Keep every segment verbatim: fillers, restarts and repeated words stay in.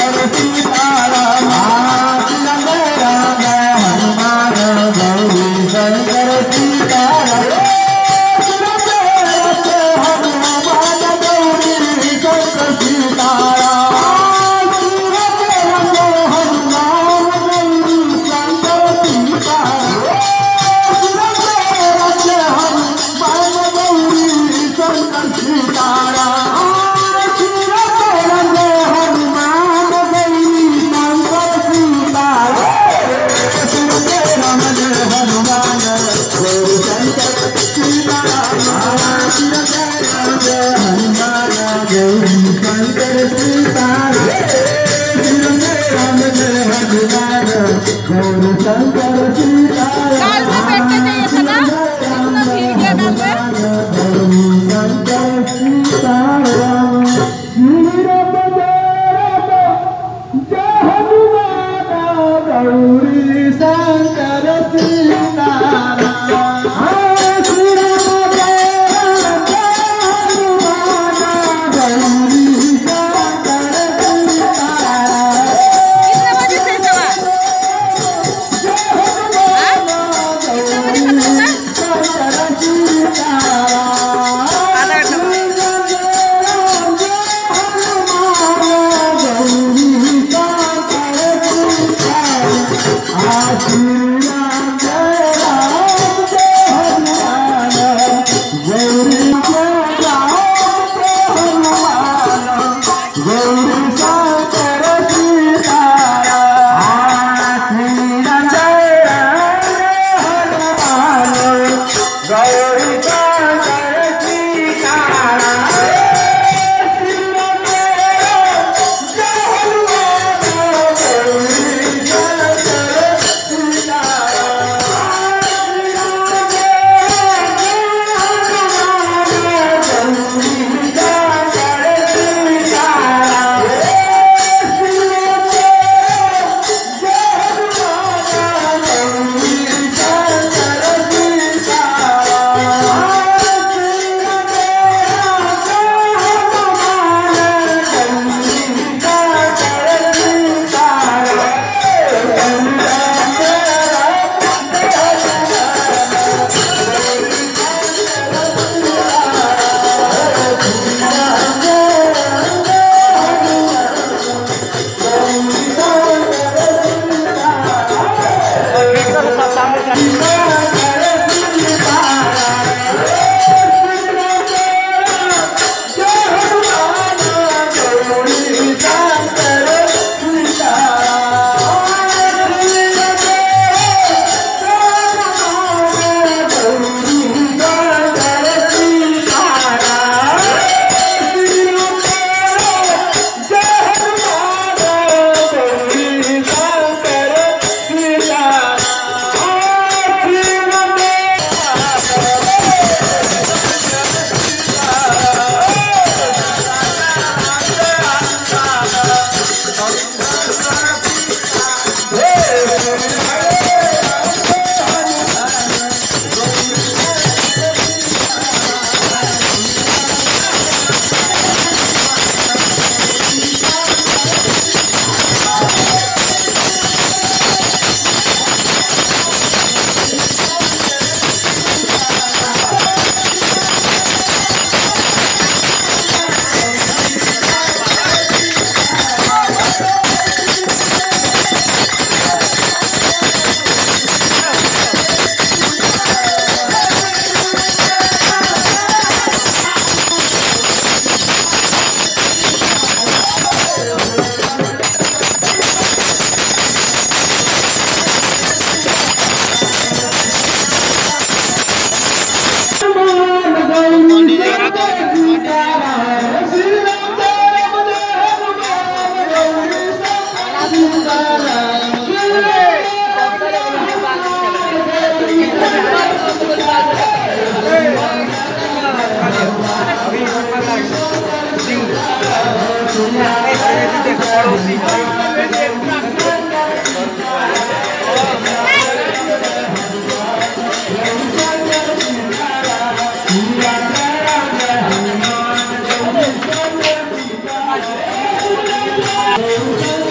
Thank you.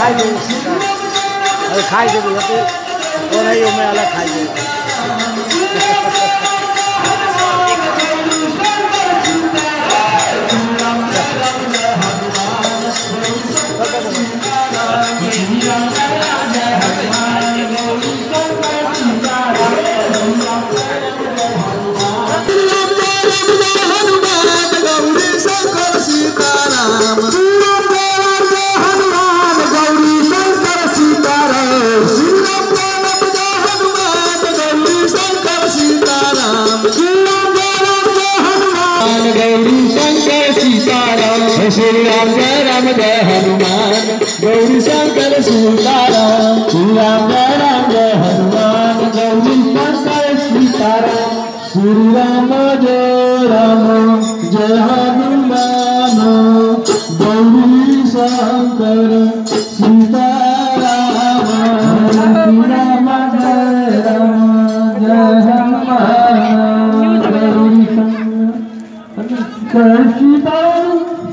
खाई दे अरे खाई दे बोलते और नहीं मैं अलग खाई दे श्री राम जय राम जय हनुमान गौरी शंकर सीताराम श्री राम जय राम जय हनुमान गौरी शंकर सीताराम श्री राम जय राम जय हनुमान गौरी शंकर सीताराम श्री राम जय राम जय हनुमान गौरी शंकर सीताराम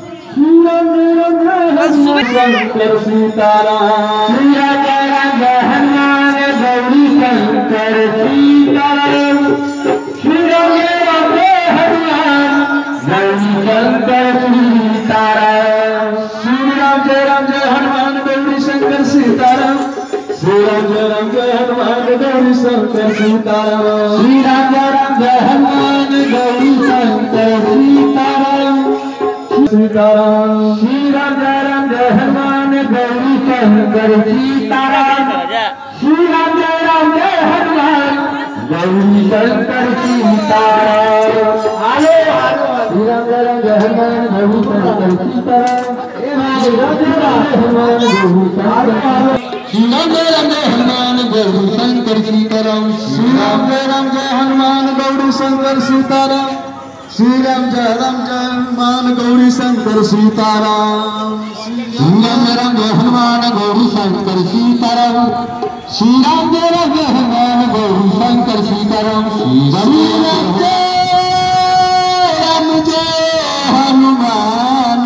शंकर सीताराम श्री राम जय हनुमान गौरी शंकर सीताराम श्री राम जय हनुमान गौरी शंकर सीताराम श्री राम जय राम जय हनुमान गौरी शंकर सीताराम श्री राम जय राम जय हनुमान गौरी शंकर सीताराम श्री राम जय राम जय हनुमान गौरी शंकर सीताराम सीताराम श्री राम जय राम जय हनुमान गौरी शंकर सीताराम श्री राम जय राम जय हनुमान गौरी शंकर सीताराम आलो श्री राम जय राम जय हनुमान गौरी शंकर सीताराम श्री राम जय राम जय हनुमान गौरी शंकर श्री राम जय राम जय हनुमान गौरी शंकर सीताराम श्री राम जय राम जय हनुमान गौरी शंकर सीताराम श्री राम जय राम जय हनुमान गौरी शंकर सीताराम श्री राम जय राम जय हनुमान गौरी शंकर सीताराम श्री राम जय राम जय हनुमान गौरी शंकर सीताराम श्री राम जय राम जय हनुमान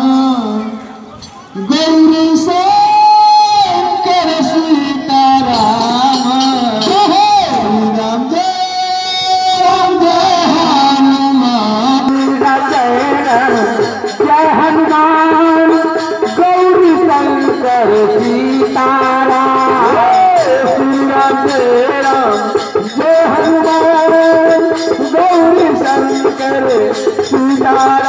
गौरी शंकर सीताराम श्री राम जय राम जय हनुमान जय हनुमान गौरी शंकर सीताराम श्री राम जय राम जय हनुमान गौरी शंकर सीताराम।